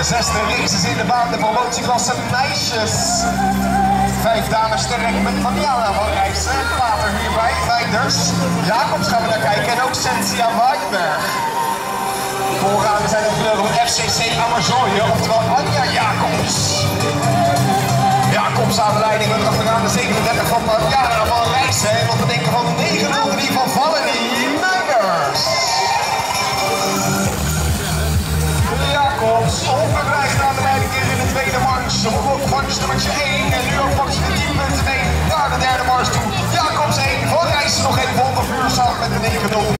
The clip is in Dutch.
Zesde races in de baan, de promotieklasse meisjes. 5 dames sterk met Mariana van Rijssen. Later hierbij, Weiders. Jacobs gaan we naar kijken en ook Cynthia Weidberg. Vooraan zijn de kleuren van FCC Amazonië, oftewel Anja Jacobs. Jacobs aan de leiding met achteraan de 37 van Mariana van Rijssen. En wat we denken van de 903 van Valerie Meijers. Jacobs onbedreigd aan de leiding is in de tweede mars. Op mars nummertje 1 en nu ook pak ze de 10 punten mee naar de derde mars toe. Jacobs 1, van Rijssen nog even onder vuur samen met de 903.